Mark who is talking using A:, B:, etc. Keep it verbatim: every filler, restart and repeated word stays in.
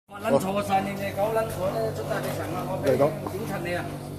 A: 咱初三年嘅狗，咱初咧出大嘅上啊，我俾警察你啊。